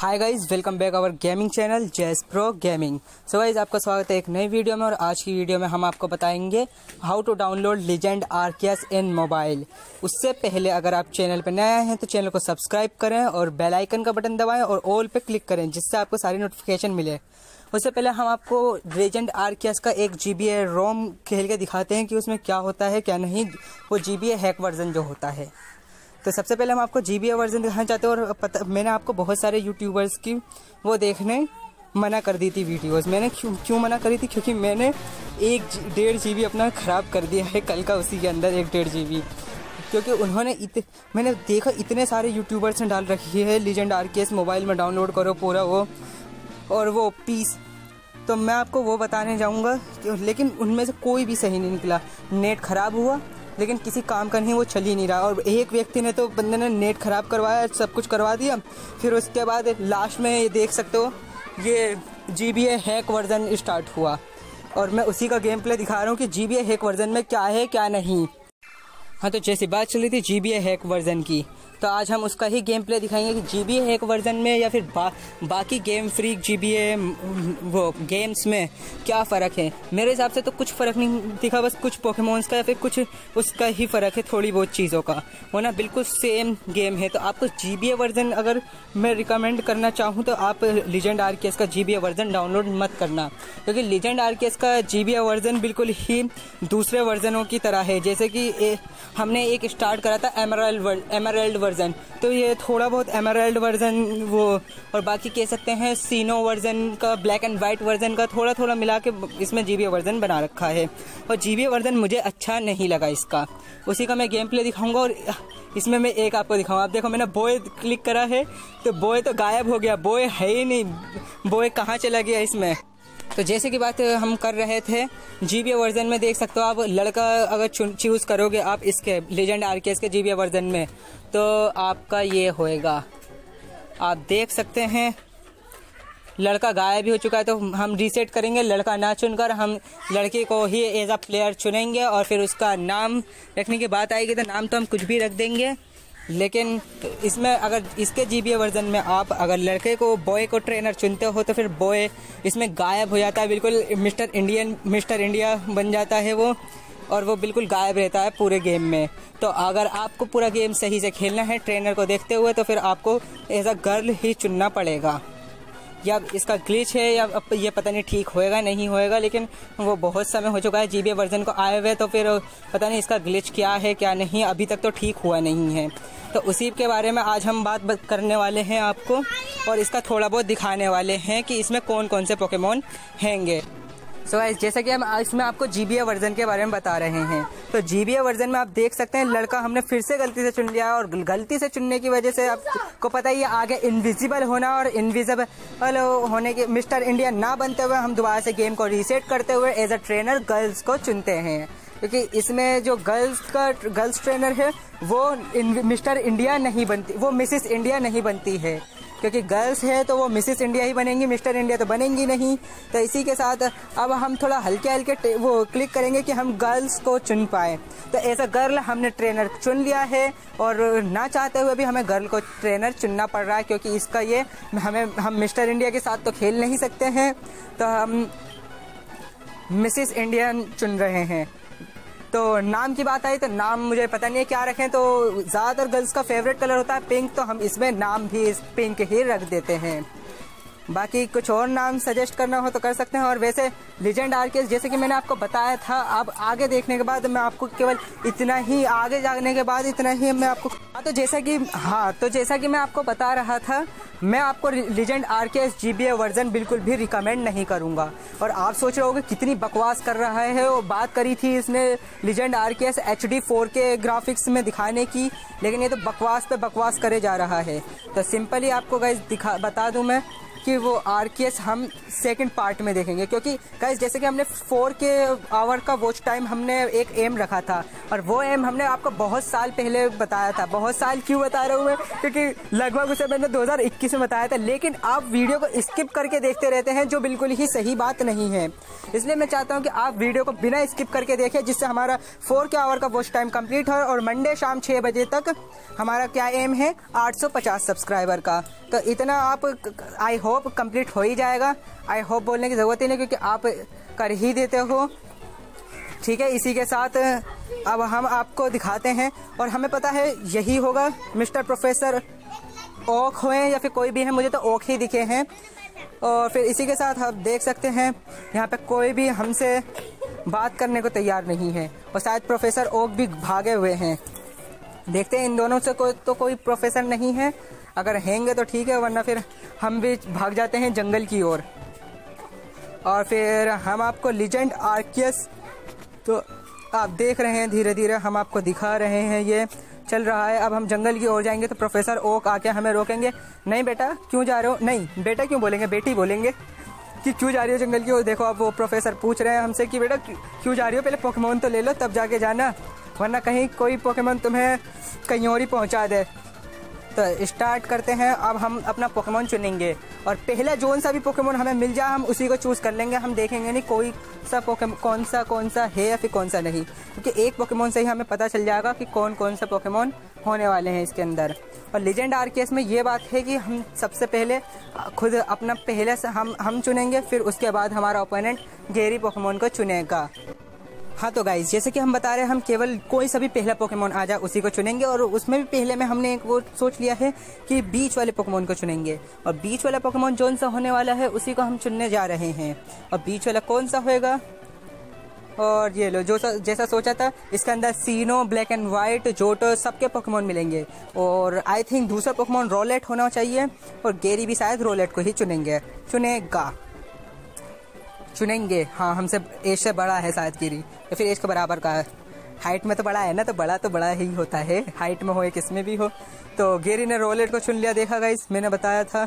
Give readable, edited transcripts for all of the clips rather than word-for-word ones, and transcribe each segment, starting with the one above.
Hi guys, welcome back our gaming channel Jas pro gaming. So guys, आपका स्वागत है एक नई वीडियो में। और आज की वीडियो में हम आपको बताएंगे how to download legend Arceus in mobile. उससे पहले अगर आप चैनल पर नए आए हैं तो चैनल को सब्सक्राइब करें और बेल आइकन का बटन दबाएं और ऑल पे क्लिक करें, जिससे आपको सारी नोटिफिकेशन मिले। उससे पहले हम आपको लीजेंड आर्कियस का एक GB रोम खेल के दिखाते हैं कि उसमें क्या होता है क्या नहीं, वो GB हैक वर्जन जो होता है। तो सबसे पहले हम आपको GB वर्जन दिखाना चाहते हैं। और मैंने आपको बहुत सारे यूट्यूबर्स की वो देखने मना कर दी थी वीडियोस। मैंने क्यों मना करी थी? क्योंकि मैंने 1.5 GB अपना ख़राब कर दिया है कल का, उसी के अंदर 1.5 GB। क्योंकि उन्होंने मैंने देखा इतने सारे यूट्यूबर्स ने डाल रखी है लीजेंड आर्कियस मोबाइल में डाउनलोड करो पूरा वो और वो पीस। तो मैं आपको वो बताने जाऊँगा, लेकिन उनमें से कोई भी सही नहीं निकला। नेट ख़राब हुआ लेकिन किसी काम का नहीं, वो चल ही नहीं रहा। और एक व्यक्ति ने तो बंदे ने नेट ख़राब करवाया, सब कुछ करवा दिया, फिर उसके बाद लास्ट में ये देख सकते हो ये GB हैक वर्जन स्टार्ट हुआ। और मैं उसी का गेम प्ले दिखा रहा हूँ कि GB हैक वर्जन में क्या है क्या नहीं। हाँ, तो जैसी बात चली थी GB हैक वर्जन की, तो आज हम उसका ही गेम प्ले दिखाएंगे कि GB हैक वर्जन में या फिर बाकी गेम फ्रीक GB वो गेम्स में क्या फ़र्क है। मेरे हिसाब से तो कुछ फ़र्क नहीं दिखा, बस कुछ पोकेमॉन्स का या फिर कुछ उसका ही फ़र्क है, थोड़ी बहुत चीज़ों का, वरना बिल्कुल सेम गेम है। तो आपको GB वर्जन अगर मैं रिकमेंड करना चाहूँ तो आप लीजेंड आर्कियस का GB वर्जन डाउनलोड मत करना, क्योंकि लीजेंड आर्कियस का GB वर्जन बिल्कुल ही दूसरे वर्जनों की तरह है। जैसे कि हमने एक स्टार्ट करा था एमराल्ड वर्जन, तो ये थोड़ा बहुत एमराल्ड वर्जन वो, और बाकी कह सकते हैं सीनो वर्जन का, ब्लैक एंड वाइट वर्जन का थोड़ा थोड़ा मिला के इसमें GB वर्जन बना रखा है। और GB वर्जन मुझे अच्छा नहीं लगा इसका, उसी का मैं गेम प्ले दिखाऊंगा। और इसमें मैं एक आपको दिखाऊंगा। आप देखो, मैंने बॉय क्लिक करा है तो बॉय तो गायब हो गया, बॉय है ही नहीं, बॉय कहाँ चला गया इसमें। तो जैसे कि बात हम कर रहे थे GB वर्जन में, देख सकते हो आप लड़का अगर चूज़ करोगे आप इसके लीजेंड आर्कियस के GB वर्जन में, तो आपका ये होएगा। आप देख सकते हैं लड़का गायब भी हो चुका है। तो हम रीसेट करेंगे, लड़का ना चुनकर हम लड़के को ही एज अ प्लेयर चुनेंगे। और फिर उसका नाम रखने की बात आएगी तो नाम तो हम कुछ भी रख देंगे। लेकिन इसमें अगर इसके GB वर्जन में आप अगर लड़के को बॉय को ट्रेनर चुनते हो तो फिर बॉय इसमें गायब हो जाता है, बिल्कुल मिस्टर इंडिया बन जाता है वो, और वो बिल्कुल गायब रहता है पूरे गेम में। तो अगर आपको पूरा गेम सही से खेलना है ट्रेनर को देखते हुए, तो फिर आपको एज अ गर्ल ही चुनना पड़ेगा। या इसका ग्लिच है या ये पता नहीं ठीक होएगा नहीं होएगा, लेकिन वो बहुत समय हो चुका है GB वर्जन को आए हुए, तो फिर पता नहीं इसका ग्लिच क्या है क्या नहीं, अभी तक तो ठीक हुआ नहीं है। तो उसी के बारे में आज हम बात करने वाले हैं आपको, और इसका थोड़ा बहुत दिखाने वाले हैं कि इसमें कौन कौन से पोकेमॉन हैंगे। सो गाइस, जैसा कि हम इसमें आपको GB वर्जन के बारे में बता रहे हैं, तो GB वर्जन में आप देख सकते हैं लड़का हमने फिर से गलती से चुन लिया, और गलती से चुनने की वजह से आपको पता ही है आगे इनविजिबल होना, और इनविजिबल होने के मिस्टर इंडिया ना बनते हुए हम दोबारा से गेम को रीसेट करते हुए एज अ ट्रेनर गर्ल्स को चुनते हैं। क्योंकि इसमें जो गर्ल्स ट्रेनर है वो मिस्टर इंडिया नहीं बनती, वो मिसेस इंडिया नहीं बनती है। क्योंकि गर्ल्स है तो वो मिसेस इंडिया ही बनेंगी, मिस्टर इंडिया तो बनेंगी नहीं। तो इसी के साथ अब हम थोड़ा हल्के हल्के वो क्लिक करेंगे कि हम गर्ल्स को चुन पाए। तो ऐसा गर्ल हमने ट्रेनर चुन लिया है, और ना चाहते हुए भी हमें गर्ल को ट्रेनर चुनना पड़ रहा है, क्योंकि इसका ये हम मिस्टर इंडिया के साथ तो खेल नहीं सकते हैं, तो हम मिसेस इंडिया चुन रहे हैं। तो नाम की बात आई तो नाम मुझे पता नहीं है क्या रखें, तो ज़्यादातर गर्ल्स का फेवरेट कलर होता है पिंक, तो हम इसमें नाम भी इस पिंक ही रख देते हैं। बाकी कुछ और नाम सजेस्ट करना हो तो कर सकते हैं। और वैसे लीजेंड आर्कियस जैसे कि मैंने आपको बताया था, अब आगे देखने के बाद मैं आपको केवल इतना ही, आगे जाने के बाद इतना ही मैं आपको तो जैसा कि मैं आपको बता रहा था, मैं आपको लीजेंड आर्कियस GB वर्जन बिल्कुल भी रिकमेंड नहीं करूंगा। और आप सोच रहे होगे कितनी बकवास कर रहा है, वो बात करी थी इसने legend Arceus HD 4K graphics में दिखाने की, लेकिन ये तो बकवास पे बकवास करे जा रहा है। तो सिंपली आपको गाइस बता दूं मैं, कि वो RKS हम सेकंड पार्ट में देखेंगे, क्योंकि गाइस जैसे कि हमने 4K आवर का वॉच टाइम हमने एक एम रखा था, और वो एम हमने आपको बहुत साल पहले बताया था। बहुत साल क्यों बता रहा हूँ मैं, क्योंकि लगभग उसे मैंने 2021 में बताया था, लेकिन आप वीडियो को स्किप करके देखते रहते हैं, जो बिल्कुल ही सही बात नहीं है। इसलिए मैं चाहता हूँ कि आप वीडियो को बिना स्किप करके देखें, जिससे हमारा 4K आवर का वॉच टाइम कंप्लीट हो, और मंडे शाम 6 बजे तक हमारा क्या एम है 850 सब्सक्राइबर का। तो इतना आप आई होप कंप्लीट हो ही जाएगा। आई होप बोलने की ज़रूरत ही नहीं, क्योंकि आप कर ही देते हो। ठीक है, इसी के साथ अब हम आपको दिखाते हैं, और हमें पता है यही होगा, मिस्टर प्रोफेसर ओक हुए या फिर कोई भी है, मुझे तो ओक ही दिखे हैं। और फिर इसी के साथ आप देख सकते हैं यहाँ पे कोई भी हमसे बात करने को तैयार नहीं है, और शायद प्रोफेसर ओक भी भागे हुए हैं। देखते हैं इन दोनों से कोई प्रोफेसर नहीं है, अगर हैंगे तो ठीक है, वरना फिर हम भी भाग जाते हैं जंगल की ओर। और फिर हम आपको लीजेंड RKS, तो आप देख रहे हैं धीरे धीरे हम आपको दिखा रहे हैं, ये चल रहा है। अब हम जंगल की ओर जाएंगे तो प्रोफेसर ओक आके हमें रोकेंगे। नहीं बेटा क्यों जा रहे हो, नहीं बेटा क्यों बोलेंगे, बेटी बोलेंगे कि क्यों जा रही हो जंगल की ओर। देखो अब वो प्रोफेसर पूछ रहे हैं हमसे कि बेटा क्यों जा रही हो, पहले पोकेमोन तो ले लो तब जाके जाना, वरना कहीं कोई पोकेमोन तुम्हें कहीं और ही पहुँचा दे। तो स्टार्ट करते हैं। अब हम अपना पोकेमोन चुनेंगे, और पहला जोन सा भी पोकेमोन हमें मिल जाए हम उसी को चूज़ कर लेंगे। हम देखेंगे नहीं कोई सा पोकेमोन कौन सा है या फिर कौन सा नहीं, क्योंकि एक पोकेमोन से ही हमें पता चल जाएगा कि कौन सा पोकेमोन होने वाले हैं इसके अंदर। और लीजेंड RKS में ये बात है कि हम सबसे पहले खुद अपना पहले से हम चुनेंगे, फिर उसके बाद हमारा ओपोनेंट गैरी पोकेमोन को चुनेगा। हाँ तो गाइज जैसे कि हम बता रहे हैं, हम केवल कोई सा भी पहला पोकेमोन आ जाए उसी को चुनेंगे, और उसमें भी पहले में हमने एक वो सोच लिया है कि बीच वाले पोकेमोन को चुनेंगे, और बीच वाला पोकेमोन जौन सा होने वाला है उसी को हम चुनने जा रहे हैं। और बीच वाला कौन सा होएगा, और ये लो जैसा सोचा था, इसके अंदर Sinnoh, black and white, Johto सबके पोकेमोन मिलेंगे, और आई थिंक दूसरा पोकेमोन रोलेट होना चाहिए, और गैरी भी शायद रोलेट को ही चुनेंगे। हाँ, हमसे एज से बड़ा है शायद गैरी, या फिर एज के बराबर का है। हाइट में तो बड़ा है ना, तो बड़ा ही होता है, हाइट में हो या किसमें भी हो। तो गैरी ने रोलेट को चुन लिया। देखा गाइस, मैंने बताया था,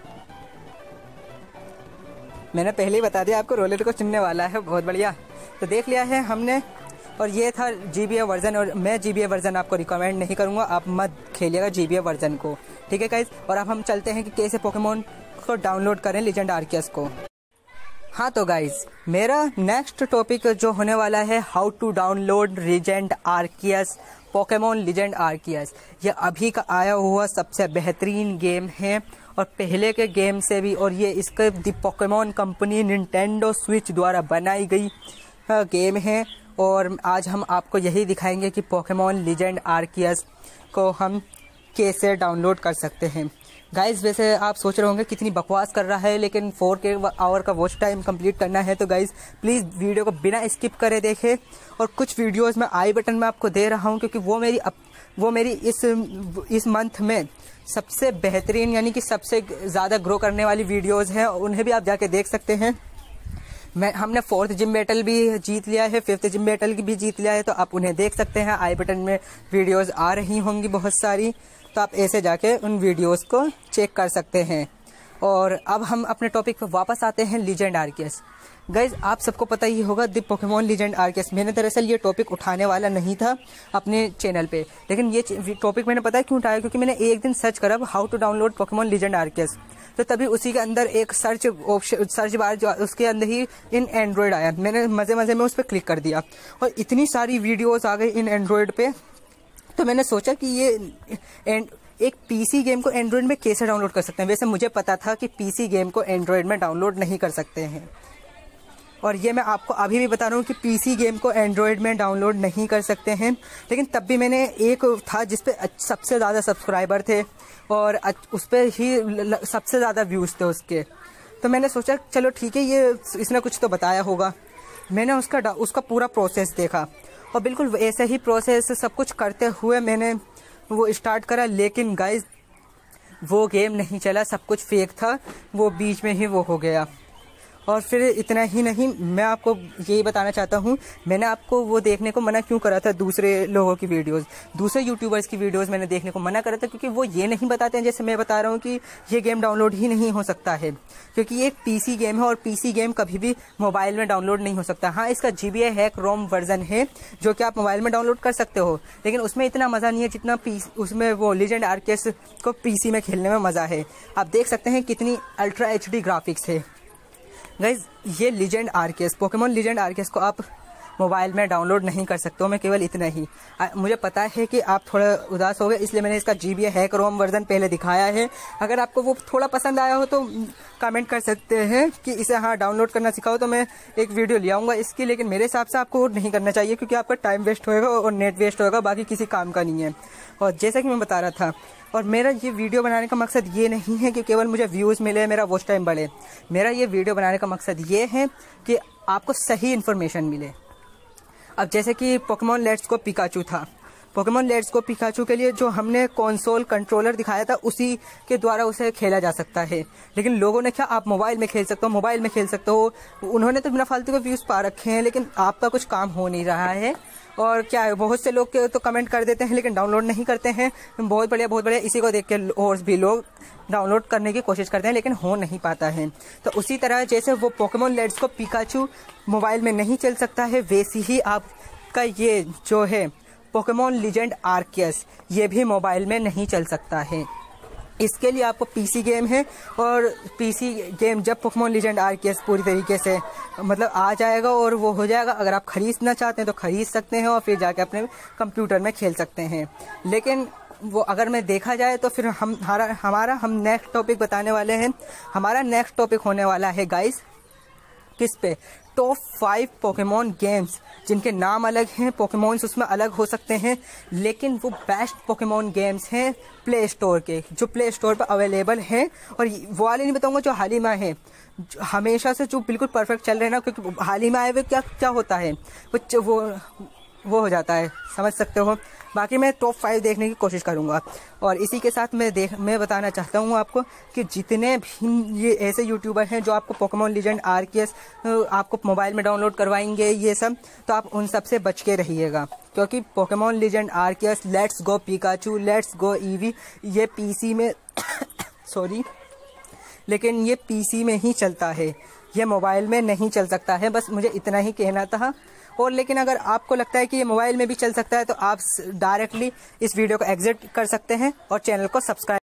मैंने पहले ही बता दिया आपको रोलेट को चुनने वाला है। बहुत बढ़िया, तो देख लिया है हमने। और ये था GBA वर्जन, और मैं GBA वर्जन आपको रिकमेंड नहीं करूँगा, आप मत खेलिएगा GBA वर्जन को, ठीक है गाइस। और अब हम चलते हैं कि कैसे पोकेमोन को डाउनलोड करें लीजेंड RKS को। हाँ तो गाइज मेरा नेक्स्ट टॉपिक जो होने वाला है, how to download legend RKS, Pokemon legend RKS। ये अभी का आया हुआ सबसे बेहतरीन गेम है, और पहले के गेम से भी, और ये इसके the Pokemon company Nintendo switch द्वारा बनाई गई गेम है। और आज हम आपको यही दिखाएंगे कि पोकेमोन लीजेंड RKS को हम कैसे डाउनलोड कर सकते हैं। गाइज़ वैसे आप सोच रहे होंगे कितनी बकवास कर रहा है, लेकिन 4K आवर का वॉच टाइम कंप्लीट करना है, तो गाइज़ प्लीज़ वीडियो को बिना स्किप करे देखें। और कुछ वीडियोस मैं आई बटन में आपको दे रहा हूं, क्योंकि वो मेरी इस मंथ में सबसे बेहतरीन यानी कि सबसे ज़्यादा ग्रो करने वाली वीडियोस हैं, उन्हें भी आप जाके देख सकते हैं। हमने 4th जिम बैटल भी जीत लिया है, 5th जिम बैटल भी जीत लिया है, तो आप उन्हें देख सकते हैं। आई बटन में वीडियोस आ रही होंगी बहुत सारी, तो आप ऐसे जाके उन वीडियोस को चेक कर सकते हैं। और अब हम अपने टॉपिक पर वापस आते हैं, लीजेंड RKS। गाइज आप सबको पता ही होगा द पोकेमोन लीजेंड RKS। मैंने दरअसल ये टॉपिक उठाने वाला नहीं था अपने चैनल पे, लेकिन ये टॉपिक मैंने पता है क्यों उठाया, क्योंकि मैंने एक दिन सर्च करा how to download Pokemon legend RKS, तो तभी उसी के अंदर एक सर्च बार जो उसके अंदर ही इन एंड्रॉयड आया। मैंने मज़े में उस पर क्लिक कर दिया, और इतनी सारी वीडियोज़ आ गई इन एंड्रॉयड पे, तो मैंने सोचा कि ये एक PC गेम को एंड्रॉयड में कैसे डाउनलोड कर सकते हैं। वैसे मुझे पता था कि PC गेम को एंड्रॉयड में डाउनलोड नहीं कर सकते हैं, और ये मैं आपको अभी भी बता रहा हूँ कि PC गेम को एंड्रॉयड में डाउनलोड नहीं कर सकते हैं। लेकिन तब भी मैंने एक था जिस पे सबसे ज़्यादा सब्सक्राइबर थे, और उस पर ही सबसे ज़्यादा व्यूज़ थे उसके, तो मैंने सोचा चलो ठीक है, ये इसने कुछ तो बताया होगा। मैंने उसका पूरा प्रोसेस देखा, और बिल्कुल ऐसे ही प्रोसेस सब कुछ करते हुए मैंने वो स्टार्ट करा। लेकिन गाइज वो गेम नहीं चला, सब कुछ फेक था, वो बीच में ही वो हो गया। और फिर इतना ही नहीं, मैं आपको यही बताना चाहता हूँ, मैंने आपको वो देखने को मना क्यों करा था, दूसरे लोगों की वीडियोस, दूसरे यूट्यूबर्स की वीडियोस मैंने देखने को मना करा था, क्योंकि वो ये नहीं बताते हैं जैसे मैं बता रहा हूँ कि ये गेम डाउनलोड ही नहीं हो सकता है, क्योंकि ये एक पीसी गेम है और पीसी गेम कभी भी मोबाइल में डाउनलोड नहीं हो सकता। हाँ, इसका GBA हैक रोम वर्जन है जो कि आप मोबाइल में डाउनलोड कर सकते हो, लेकिन उसमें इतना मज़ा नहीं है जितना उसमें वो लीजेंड आरकेएस को पीसी में खेलने में मज़ा है। आप देख सकते हैं कितनी अल्ट्रा HD ग्राफिक्स है गाइज। ये legend RKS, Pokemon legend RKS को आप मोबाइल में डाउनलोड नहीं कर सकते हो। मैं केवल इतना ही, मुझे पता है कि आप थोड़ा उदास हो गए, इसलिए मैंने इसका GBA हैक रोम वर्जन पहले दिखाया है। अगर आपको वो थोड़ा पसंद आया हो तो कमेंट कर सकते हैं कि इसे हाँ डाउनलोड करना सिखाओ, तो मैं एक वीडियो ले आऊँगा इसकी। लेकिन मेरे हिसाब से आपको नहीं करना चाहिए, क्योंकि आपका टाइम वेस्ट होएगा और नेट वेस्ट होएगा, बाकी किसी काम का नहीं है। और जैसा कि मैं बता रहा था, और मेरा ये वीडियो बनाने का मकसद ये नहीं है कि केवल मुझे व्यूज़ मिले, मेरा वॉच टाइम बढ़े। मेरा ये वीडियो बनाने का मकसद ये है कि आपको सही इन्फॉर्मेशन मिले। अब जैसे कि पोकेमॉन लेट्स गो पिकाचू था, पोकेमॉन लेट्स गो पिकाचू के लिए जो हमने कंसोल कंट्रोलर दिखाया था उसी के द्वारा उसे खेला जा सकता है, लेकिन लोगों ने क्या आप मोबाइल में खेल सकते हो, मोबाइल में खेल सकते हो। उन्होंने तो बिना फालतू के व्यूज़ पा रखे हैं, लेकिन आपका कुछ काम हो नहीं रहा है। और क्या है, बहुत से लोग तो कमेंट कर देते हैं लेकिन डाउनलोड नहीं करते हैं। बहुत बढ़िया, बहुत बढ़िया, इसी को देख के और भी लोग डाउनलोड करने की कोशिश करते हैं, लेकिन हो नहीं पाता है। तो उसी तरह जैसे वो Pokemon let's go Pikachu mobile में नहीं चल सकता है, वैसे ही आपका ये जो है पोकेमॉन लीजेंड आरकेएस ये भी मोबाइल में नहीं चल सकता है। इसके लिए आपको पीसी गेम है, और पीसी गेम जब पोकेमॉन लीजेंड आरकेएस पूरी तरीके से मतलब आ जाएगा और वो हो जाएगा, अगर आप खरीदना चाहते हैं तो खरीद सकते हैं और फिर जाके अपने कंप्यूटर में खेल सकते हैं। लेकिन वो अगर मैं देखा जाए तो फिर हम नेक्स्ट टॉपिक बताने वाले हैं। हमारा नेक्स्ट टॉपिक होने वाला है गाइस किस पे, टॉप 5 पोकेमॉन गेम्स जिनके नाम अलग हैं, पोकेमॉन्स उसमें अलग हो सकते हैं, लेकिन वो बेस्ट पोकेमॉन गेम्स हैं प्ले स्टोर के, जो प्ले स्टोर पर अवेलेबल हैं। और वो वाले नहीं बताऊंगा जो हाल ही में है, हमेशा से जो बिल्कुल परफेक्ट चल रहे हैं ना, क्योंकि हाल ही में आए हुए क्या होता है वो हो जाता है, समझ सकते हो। बाकी मैं टॉप 5 देखने की कोशिश करूंगा। और इसी के साथ मैं बताना चाहता हूं आपको कि जितने भी ये ऐसे यूट्यूबर हैं जो आपको पोकेमॉन लीजेंड आरकेएस आपको मोबाइल में डाउनलोड करवाएंगे ये सब, तो आप उन सब से बच के रहिएगा, क्योंकि Pokemon legend RKS, let's go Pikachu, let's go Eevee ये पीसी में सॉरी, लेकिन ये पीसी में ही चलता है, ये मोबाइल में नहीं चल सकता है। बस मुझे इतना ही कहना था। और लेकिन अगर आपको लगता है कि ये मोबाइल में भी चल सकता है तो आप डायरेक्टली इस वीडियो को एग्जिट कर सकते हैं और चैनल को सब्सक्राइब